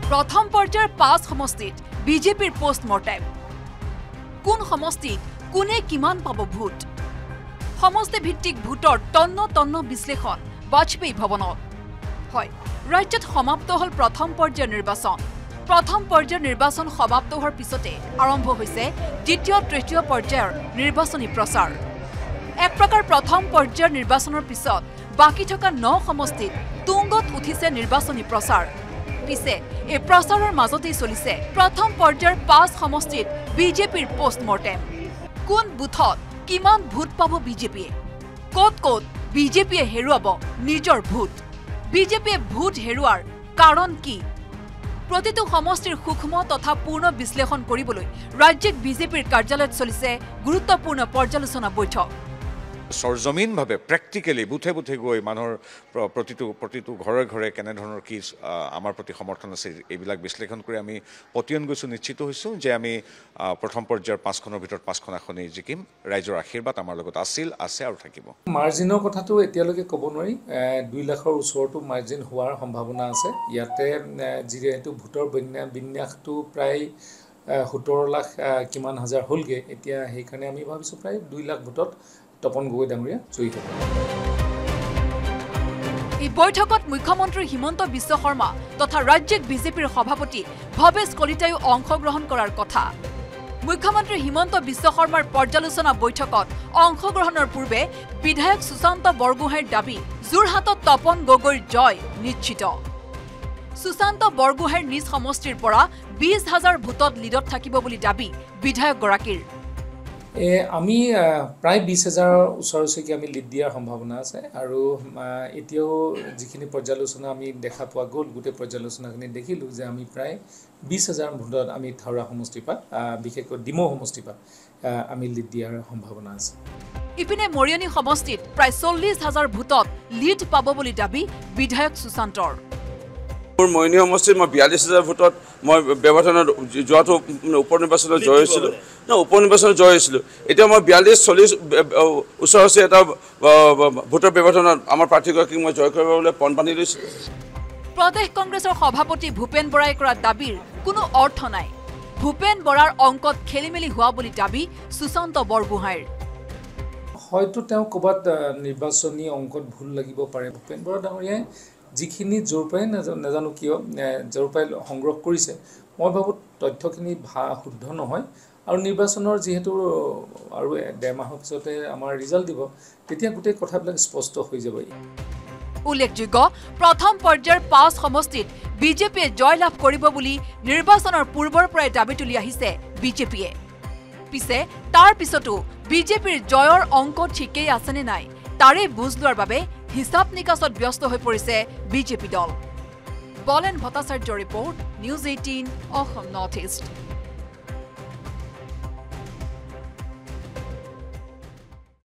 প্ৰথম পৰ্যায়ৰ 5 সমষ্টিত বিজেপিৰ পোষ্টমৰ্টেম কোন সমষ্টিত কোনে কিমান পাব ভোট সমষ্টি ভিত্তিক ভোটৰ তন্ন বিশ্লেষণ বাজপেয়ী ভৱনত হয় ৰাজ্যত সমাপ্ত হল প্ৰথম পৰ্যায়ৰ নিৰ্বাচন সমাপ্ত হোৱাৰ পিছতে আৰম্ভ হৈছে দ্বিতীয় তৃতীয় পৰ্যায়ৰ নিৰ্বাচনী প্ৰচাৰ এক প্ৰকাৰ প্ৰথম পৰ্যায়ৰ নিৰ্বাচনৰ পিছত বাকি থকা 9 সমষ্টিত তুংগত উঠিছে নিৰ্বাচনী প্ৰচাৰ পিছে এই প্ৰচাৰৰ মাজতেই চলিছে প্ৰথম পৰ্যায়ৰ 5 সমষ্টিত বিজেপিৰ পোষ্টমৰ্টেম কোন বুথত কিমান ভোট পাব বিজেপিয়ে কত বিজেপিয়ে হেৰুৱাব নিজৰ ভোট বিজেপিয়ে ভোট হেৰুৱাৰ কাৰণ কি প্ৰতিটো সমষ্টিৰ সূক্ষ্ম তথা পূৰ্ণ বিশ্লেষণ কৰিবলৈ ৰাজ্যিক বিজেপিৰ কাৰ্যালয়ত চলিছে গুৰুত্বপূৰ্ণ পৰ্যালোচনা বৈঠক সৰজমিনভাৱে প্ৰেক্টিকেলি বুথে গৈ মানুহৰ প্ৰতিটো ঘৰে ঘৰে কেনে ধৰণৰ কি আমাৰ প্ৰতি সমৰ্থন আছে এইবিলাক বিশ্লেষণ কৰি আমি পতিয়ন গৈছো নিশ্চিত হৈছোঁ যে আমি প্ৰথম পৰ্যায়ৰ 5খনৰ ভিতৰত 5খন আসনেই জিকিম ৰাইজৰ আশীৰ্বাদ আমাৰ লগত আছে আৰু থাকিব মাৰ্জিনৰ কথাটো এতিয়ালৈকে ক'ব নোৱাৰি 2 লাখৰ ওচৰতো মাৰ্জিন হোৱাৰ সম্ভাৱনা আছে ইয়াতে যিহেতু ভোটৰ বিন্যাসটো প্ৰায় 17 লাখ কিমান হাজাৰ হ'লগে এতিয়া সেইকাৰণে আমি ভাবিছোঁ প্ৰায় 2 লাখ ভোটত তপন গগৈ ডাঙৰীয়া জয়ী হ'ব এই বৈঠকত মুখ্যমন্ত্ৰী হিমন্ত বিশ্ব শৰ্মা তথা ৰাজ্যিক বিজেপিৰ সভাপতি ভৱেশ কলিতায়ো অংশগ্ৰহণ কৰাৰ কথা মুখ্যমন্ত্ৰী হিমন্ত বিশ্ব শৰ্মাৰ পৰ্যালোচনা বৈঠকত অংশগ্ৰহণৰ পূৰ্বে বিধায়ক সুশান্ত বৰগোহাঁইৰ দাবী যোৰহাটত তপন গগৈৰ জয় নিশ্চিত সুশান্ত বৰগোহাঁইৰ নিজ সমষ্টিৰ পৰা 20,000 ভোটত লিডত থাকিব বুলি দাবী বিধায়কগৰাকীৰ আমি প্ৰায় 20,000 ওচৰলৈকে আমি লিড দিয়াৰ সম্ভাৱনা আছে আৰু এতিয়াও যিখিনি পৰ্যালোচনা আমি দেখা পোৱা গ'ল গোটেই পৰ্যালোচনাখিনি দেখিলোঁ যে আমি প্ৰায় 20,000 ভোটত আমি থাউৰা সমষ্টিৰ পৰা বিশেষকৈ ডিমৌ সমষ্টিৰ পৰা আমি লিড দিয়াৰ সম্ভাৱনা আছে ইপিনে মৰিয়নি সমষ্টিত প্ৰায় 40,000 ভোটত লিড পাব বুলি দাবী বিধায়ক সুশান্তৰ মৰিয়নি সমষ্টিত মই 42,000 ভোটত মই ব্যৱধানত যোৱাটো উপনিৰ্বাচনত জয় হৈছিলোঁ এতিয়া মই 42-40 ওচৰছে এটা ভোটৰ ব্যৱধানত আমাৰ প্ৰাৰ্থীগৰাকীক মই জয় কৰিবলৈ পণপানী লৈছোঁ প্ৰদেশ কংগ্ৰেছৰ সভাপতি ভূপেন বৰাই কৰা দাবীৰ কোনো অৰ্থ নাই ভূপেন বৰাৰ অংকত খেলিমেলি হোৱা বুলি দাবী সুশান্ত বৰগোহাঁইৰ হয়তো তেওঁ ক'ৰবাত নিৰ্বাচনী অংকত ভুল লাগিব পাৰে ভূপেন বৰা ডাঙৰীয়াই যিখিনি জোৰ পাই নাজানো কিয় জোৰ পাই সংগ্ৰহ কৰিছে মই ভাবোঁ তথ্যখিনি শুদ্ধ নহয় আৰু নিৰ্বাচনৰ যিহেতু আৰু 1.5 মাহৰ পিছতে আমাৰ ৰিজাল্ট দিব তেতিয়া গোটেই কথাবিলাক স্পষ্ট হৈ যাব উল্লেখযোগ্য প্ৰথম পৰ্যায়ৰ 5 সমষ্টিত বিজেপিয়ে জয় লাভ কৰিব বুলি নিৰ্বাচনৰ পূৰ্বৰ পৰাই দাবী তুলি আহিছে বিজেপিয়ে পিছে তাৰ পিছতো বিজেপিৰ জয়ৰ অংক ঠিকেই আছেনে নাই তাৰে বুজ লোৱাৰ বাবে হিসাব নিকাছত ব্যস্ত হৈ পৰিছে বিজেপি দল বলেন ভট্টাচাৰ্যৰ report news 18 Assam north east